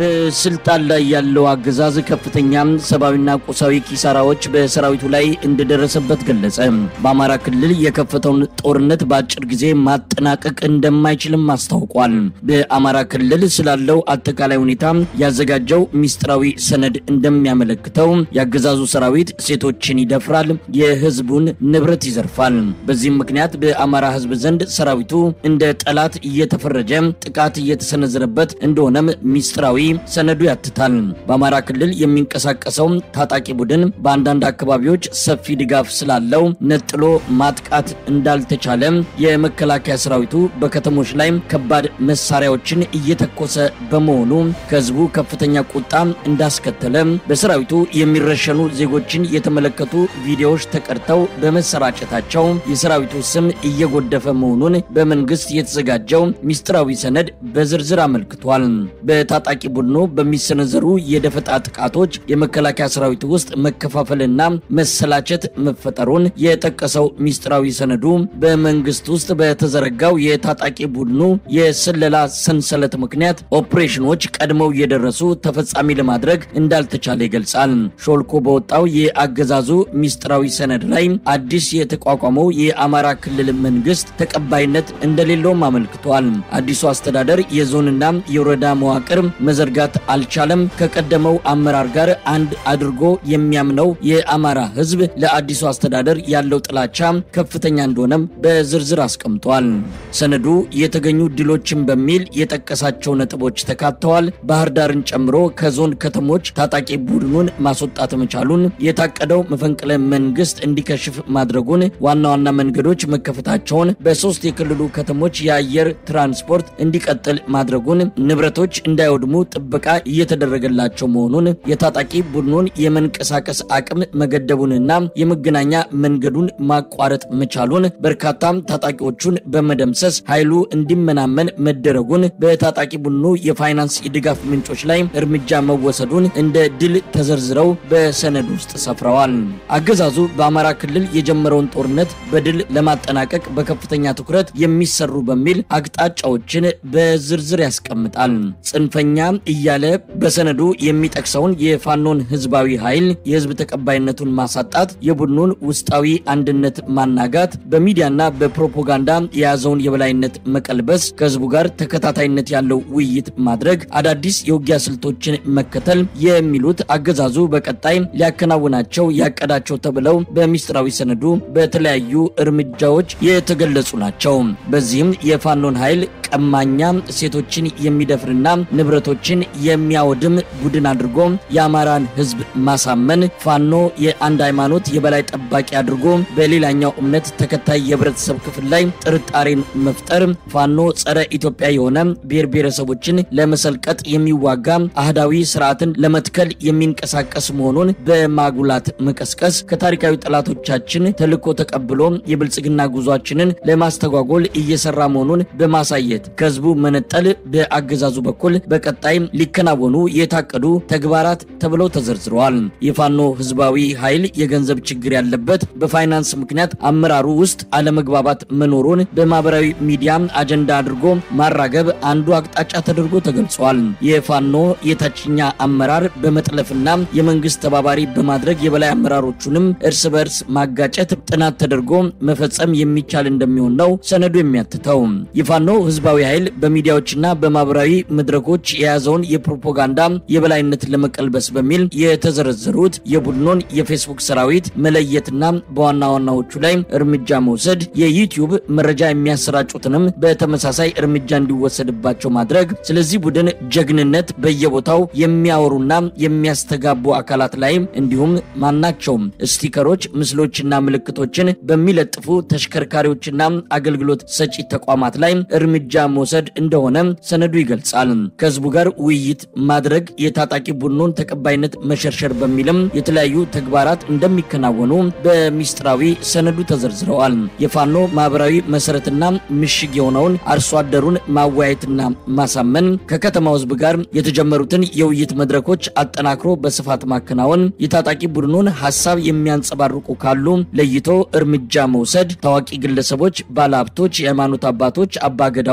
በስልጣን ላይ ያለው አገዛዝ ከፍተኛ ሰባዊና ቁሳዊ ኪሳራዎች በሰራዊቱ ላይ እንደደረሰበት ገለጸ። በአማራ ክልል የከፈተውን ጦርነት በአጭር ጊዜ ማጠናቀቅ እንደማይችልም አስታውቋል። በአማራ ክልል ስላለው አጠቃላይ ሁኔታ ያዘጋጀው ሚስጥራዊ ሰነድ እንደሚያመለክተው የአገዛዙ ሰራዊት ሴቶችን ይደፍራል፣ የህዝቡን ንብረት ይዘርፋል። በዚህም ምክንያት በአማራ ህዝብ ዘንድ ሰራዊቱ እንደ ጠላት እየተፈረጀ ጥቃት እየተሰነዘረበት እንደሆነም ሚስጥራዊ ሰነዱ ያትታል። በአማራ ክልል የሚንቀሳቀሰው ታጣቂ ቡድን በአንዳንድ አካባቢዎች ሰፊ ድጋፍ ስላለው ነጥሎ ማጥቃት እንዳልተቻለ የመከላከያ ሰራዊቱ በከተሞች ላይ ከባድ መሳሪያዎችን እየተኮሰ በመሆኑ ከህዝቡ ከፍተኛ ቁጣ እንዳስከተለ በሰራዊቱ የሚረሸኑ ዜጎችን የተመለከቱ ቪዲዮዎች ተቀርተው በመሰራጨታቸው የሰራዊቱ ስም እየጎደፈ መሆኑን በመንግስት የተዘጋጀው ሚስጥራዊ ሰነድ በዝርዝር አመልክቷል። በታጣቂ ቡድኑ በሚሰነዘሩ የደፈጣ ጥቃቶች የመከላከያ ሰራዊት ውስጥ መከፋፈልና መሰላቸት መፈጠሩን የጠቀሰው ሚስጥራዊ ሰነዱ በመንግስት ውስጥ በተዘረጋው የታጣቂ ቡድኑ የስለላ ሰንሰለት ምክንያት ኦፕሬሽኖች ቀድመው እየደረሱ ተፈጻሚ ለማድረግ እንዳልተቻለ ይገልጻል። ሾልኮ በወጣው የአገዛዙ ሚስጥራዊ ሰነድ ላይ አዲስ የተቋቋመው የአማራ ክልል መንግስት ተቀባይነት እንደሌለው አመልክቷል። አዲሱ አስተዳደር የዞንና የወረዳ መዋቅር መዘርጋት አልቻለም። ከቀደመው አመራር ጋር አንድ አድርጎ የሚያምነው የአማራ ህዝብ ለአዲሱ አስተዳደር ያለው ጥላቻ ከፍተኛ እንደሆነም በዝርዝር አስቀምጧል። ሰነዱ የተገኙ ድሎችን በሚል የጠቀሳቸው ነጥቦች ተካተዋል። ባህር ዳርን ጨምሮ ከዞን ከተሞች ታጣቂ ቡድኑን ማስወጣት መቻሉን፣ የታቀደው መፈንቅለ መንግስት እንዲከሽፍ ማድረጉን፣ ዋና ዋና መንገዶች መከፈታቸውን፣ በሶስት የክልሉ ከተሞች የአየር ትራንስፖርት እንዲቀጥል ማድረጉን፣ ንብረቶች እንዳይወድሙ ጥበቃ እየተደረገላቸው መሆኑን፣ የታጣቂ ቡድኑን የመንቀሳቀስ አቅም መገደቡንና የመገናኛ መንገዱን ማቋረጥ መቻሉን፣ በርካታ ታጣቂዎቹን በመደምሰስ ኃይሉ እንዲመናመን መደረጉን፣ በታጣቂ ቡድኑ የፋይናንስ የድጋፍ ምንጮች ላይ እርምጃ መወሰዱን እንደ ድል ተዘርዝረው በሰነዱ ውስጥ ሰፍረዋል። አገዛዙ በአማራ ክልል የጀመረውን ጦርነት በድል ለማጠናቀቅ በከፍተኛ ትኩረት የሚሰሩ በሚል አቅጣጫዎችን በዝርዝር ያስቀምጣል። ጽንፈኛ እያለ በሰነዱ የሚጠቅሰውን የፋኖን ህዝባዊ ኃይል የህዝብ ተቀባይነቱን ማሳጣት፣ የቡድኑን ውስጣዊ አንድነት ማናጋት፣ በሚዲያና በፕሮፓጋንዳ የያዘውን የበላይነት መቀልበስ፣ ከህዝቡ ጋር ተከታታይነት ያለው ውይይት ማድረግ፣ አዳዲስ የውጊያ ስልቶችን መከተል የሚሉት አገዛዙ በቀጣይ ሊያከናውናቸው ያቀዳቸው ተብለው በሚስጥራዊ ሰነዱ በተለያዩ እርምጃዎች የተገለጹ ናቸው። በዚህም የፋኖን ኃይል ቀማኛ፣ ሴቶችን የሚደፍርና ንብረቶችን የሚያወድም ቡድን አድርጎ የአማራን ህዝብ ማሳመን፣ ፋኖ የአንድ ሃይማኖት የበላይ ጠባቂ አድርጎ በሌላኛው እምነት ተከታይ የህብረተሰብ ክፍል ላይ ጥርጣሬን መፍጠር፣ ፋኖ ጸረ ኢትዮጵያ የሆነ ብሔር ብሔረሰቦችን ለመሰልቀጥ የሚዋጋ አህዳዊ ስርዓትን ለመትከል የሚንቀሳቀስ መሆኑን በማጉላት መቀስቀስ፣ ከታሪካዊ ጠላቶቻችን ተልዕኮ ተቀብሎ የብልጽግና ጉዟችንን ለማስተጓጎል እየሰራ መሆኑን በማሳየት ከህዝቡ መነጠል በአገዛዙ በኩል በቀጣይ ሊከናወኑ የታቀዱ ተግባራት ተብለው ተዘርዝረዋል። የፋኖ ህዝባዊ ኃይል የገንዘብ ችግር ያለበት፣ በፋይናንስ ምክንያት አመራሩ ውስጥ አለመግባባት መኖሩን በማህበራዊ ሚዲያ አጀንዳ አድርጎ ማራገብ አንዱ አቅጣጫ ተደርጎ ተገልጿል። የፋኖ የታችኛ አመራር በመጥለፍና የመንግስት ተባባሪ በማድረግ የበላይ አመራሮቹንም እርስ በርስ ማጋጨት ጥናት ተደርጎ መፈጸም የሚቻል እንደሚሆን ነው ሰነዱ የሚያትተው። የፋኖ ህዝባዊ ኃይል በሚዲያዎችና በማህበራዊ መድረኮች የያዘውን የፕሮፓጋንዳ የበላይነት ለመቀልበስ በሚል የተዘረዘሩት የቡድኑን የፌስቡክ ሰራዊት መለየትና በዋና ዋናዎቹ ላይ እርምጃ መውሰድ፣ የዩቲዩብ መረጃ የሚያሰራጩትንም በተመሳሳይ እርምጃ እንዲወሰድባቸው ማድረግ፣ ስለዚህ ቡድን ጀግንነት በየቦታው የሚያወሩና የሚያስተጋቡ አካላት ላይ እንዲሁም ማናቸውም ስቲከሮች፣ ምስሎችና ምልክቶችን በሚለጥፉ ተሽከርካሪዎችና አገልግሎት ሰጪ ተቋማት ላይ እርምጃ መውሰድ እንደሆነ ሰነዱ ይገልጻል። ከህዝቡ ጋር ውይይት ማድረግ፣ የታጣቂ ቡድኑን ተቀባይነት መሸርሸር በሚልም የተለያዩ ተግባራት እንደሚከናወኑ በሚስጥራዊ ሰነዱ ተዘርዝረዋል። የፋኖ ማህበራዊ መሰረትና ምሽግ የሆነውን አርሶ አደሩን ማወያየትና ማሳመን፣ ከከተማው ህዝብ ጋር የተጀመሩትን የውይይት መድረኮች አጠናክሮ በስፋት ማከናወን፣ የታጣቂ ቡድኑን ሐሳብ የሚያንጸባርቁ ካሉ ለይቶ እርምጃ መውሰድ፣ ታዋቂ ግለሰቦች፣ ባለሀብቶች፣ የሃይማኖት አባቶች፣ አባገዳዎች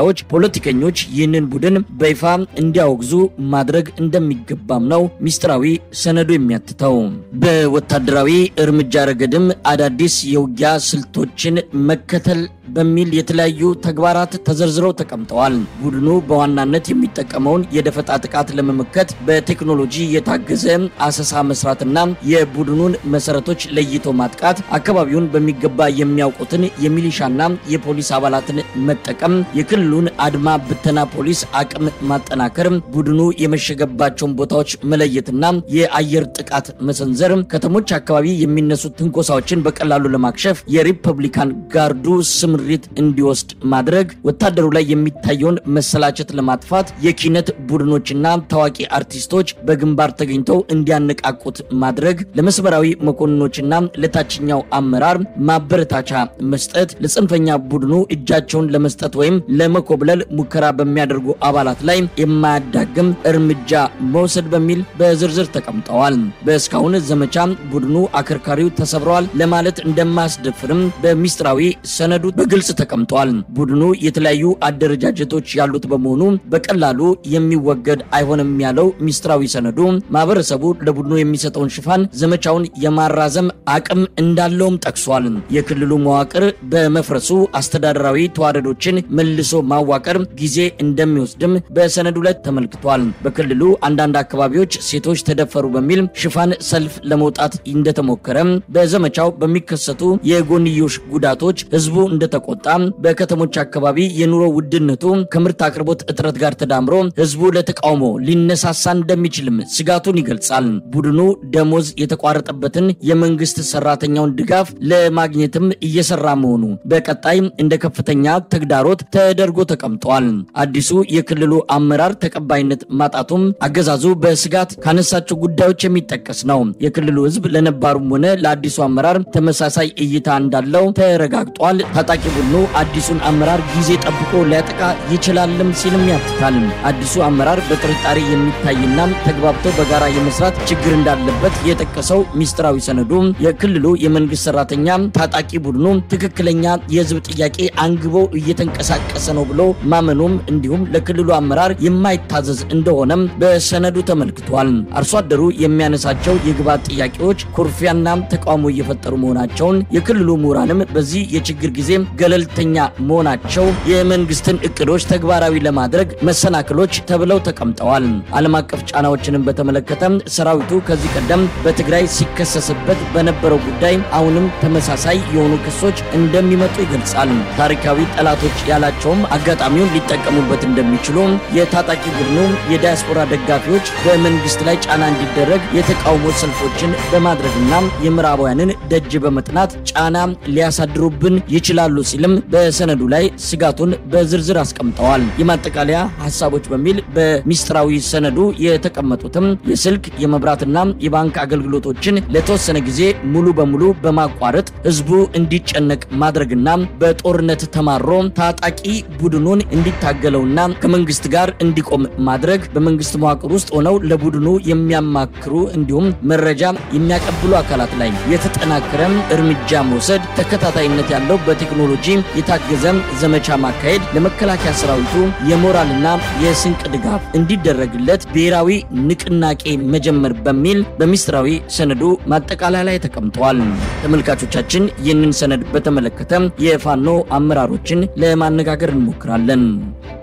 ሚዲያዎች፣ ፖለቲከኞች ይህንን ቡድን በይፋ እንዲያወግዙ ማድረግ እንደሚገባም ነው ሚስጥራዊ ሰነዱ የሚያትተው። በወታደራዊ እርምጃ ረገድም አዳዲስ የውጊያ ስልቶችን መከተል በሚል የተለያዩ ተግባራት ተዘርዝረው ተቀምጠዋል። ቡድኑ በዋናነት የሚጠቀመውን የደፈጣ ጥቃት ለመመከት በቴክኖሎጂ የታገዘ አሰሳ መስራትና የቡድኑን መሰረቶች ለይቶ ማጥቃት፣ አካባቢውን በሚገባ የሚያውቁትን የሚሊሻና የፖሊስ አባላትን መጠቀም፣ የክልሉን አድማ ብተና ፖሊስ አቅም ማጠናከር፣ ቡድኑ የመሸገባቸውን ቦታዎች መለየትና የአየር ጥቃት መሰንዘር፣ ከተሞች አካባቢ የሚነሱ ትንኮሳዎችን በቀላሉ ለማክሸፍ የሪፐብሊካን ጋርዱ ስምሪት እንዲወስድ ማድረግ፣ ወታደሩ ላይ የሚታየውን መሰላቸት ለማጥፋት የኪነት ቡድኖችና ታዋቂ አርቲስቶች በግንባር ተገኝተው እንዲያነቃቁት ማድረግ፣ ለመስመራዊ መኮንኖችና ለታችኛው አመራር ማበረታቻ መስጠት፣ ለጽንፈኛ ቡድኑ እጃቸውን ለመስጠት ወይም ለመኮብለል ሙከራ በሚያደርጉ አባላት ላይ የማያዳግም እርምጃ መውሰድ በሚል በዝርዝር ተቀምጠዋል። በእስካሁን ዘመቻ ቡድኑ አከርካሪው ተሰብሯል ለማለት እንደማያስደፍርም በሚስጥራዊ ሰነዱ በግልጽ ተቀምጧል። ቡድኑ የተለያዩ አደረጃጀቶች ያሉት በመሆኑ በቀላሉ የሚወገድ አይሆንም ያለው ሚስጥራዊ ሰነዱ ማህበረሰቡ ለቡድኑ የሚሰጠውን ሽፋን ዘመቻውን የማራዘም አቅም እንዳለውም ጠቅሷል። የክልሉ መዋቅር በመፍረሱ አስተዳደራዊ ተዋረዶችን መልሶ ማዋቀር ጊዜ እንደሚወስድም በሰነዱ ላይ ተመልክቷል። በክልሉ አንዳንድ አካባቢዎች ሴቶች ተደፈሩ በሚል ሽፋን ሰልፍ ለመውጣት እንደተሞከረ፣ በዘመቻው በሚከሰቱ የጎንዮሽ ጉዳቶች ህዝቡ እንደተቆጣ፣ በከተሞች አካባቢ የኑሮ ውድነቱ ከምርት አቅርቦት እጥረት ጋር ተዳምሮ ህዝቡ ለተቃውሞ ሊነሳሳ እንደሚችልም ስጋቱን ይገልጻል። ቡድኑ ደሞዝ የተቋረጠበትን የመንግስት ሰራተኛውን ድጋፍ ለማግኘትም እየሰራ መሆኑ በቀጣይ እንደ ከፍተኛ ተግዳሮት ተደርጎ ተቀምጧል። አዲሱ የክልሉ አመራር ተቀባይነት ማጣቱም አገዛዙ በስጋት ካነሳቸው ጉዳዮች የሚጠቀስ ነው። የክልሉ ህዝብ ለነባሩም ሆነ ለአዲሱ አመራር ተመሳሳይ እይታ እንዳለው ተረጋግጧል። ታጣቂ ቡድኑ አዲሱን አመራር ጊዜ ጠብቆ ሊያጠቃ ይችላልም ሲልም ያትታል። አዲሱ አመራር በጥርጣሬ የሚታይና ተግባብተው በጋራ የመስራት ችግር እንዳለበት የጠቀሰው ሚስጥራዊ ሰነዱ የክልሉ የመንግስት ሰራተኛ ታጣቂ ቡድኑ ትክክለኛ የህዝብ ጥያቄ አንግቦ እየተንቀሳቀሰ ነው ብሎ ማመኑም እንዲሁም ለክልሉ አመራር የማይታዘዝ እንደሆነም በሰነዱ ተመልክቷል። አርሶ አደሩ የሚያነሳቸው የግብዓት ጥያቄዎች ኩርፊያና ተቃውሞ እየፈጠሩ መሆናቸውን፣ የክልሉ ምሁራንም በዚህ የችግር ጊዜ ገለልተኛ መሆናቸው የመንግስትን እቅዶች ተግባራዊ ለማድረግ መሰናክሎች ተብለው ተቀምጠዋል። ዓለም አቀፍ ጫናዎችንም በተመለከተ ሰራዊቱ ከዚህ ቀደም በትግራይ ሲከሰስበት በነበረው ጉዳይ አሁንም ተመሳሳይ የሆኑ ክሶች እንደሚመጡ ይገልጻል። ታሪካዊ ጠላቶች ያላቸውም አጋጣሚውን ሊጠቀሙበት እንደሚችሉ፣ የታጣቂ ቡድኑ የዲያስፖራ ደጋፊዎች በመንግስት ላይ ጫና እንዲደረግ የተቃውሞ ሰልፎችን በማድረግና የምዕራባውያንን ደጅ በመጥናት ጫና ሊያሳድሩብን ይችላሉ ሲልም በሰነዱ ላይ ስጋቱን በዝርዝር አስቀምጠዋል። የማጠቃለያ ሐሳቦች በሚል በሚስጥራዊ ሰነዱ የተቀመጡትም የስልክ የመብራትና የባንክ አገልግሎቶችን ለተወሰነ ጊዜ ሙሉ በሙሉ በማቋረጥ ህዝቡ እንዲጨነቅ ማድረግና በጦርነት ተማሮ ታጣቂ ቡድኑን እንዲታገለውና ከመንግስት ጋር እንዲቆም ማድረግ፣ በመንግስት መዋቅር ውስጥ ሆነው ለቡድኑ የሚያማክሩ እንዲሁም መረጃ የሚያቀብሉ አካላት ላይ የተጠናከረ እርምጃ መውሰድ፣ ተከታታይነት ያለው በቴክኖሎጂ የታገዘ ዘመቻ ማካሄድ፣ ለመከላከያ ሰራዊቱ የሞራልና የስንቅ ድጋፍ እንዲደረግለት ብሔራዊ ንቅናቄ መጀመር በሚል በሚስጥራዊ ሰነዱ ማጠቃለያ ላይ ተቀምጧል። ተመልካቾቻችን ይህንን ሰነድ በተመለከተ የፋኖ አመራሮችን ለማነጋገር እንሞክራለን።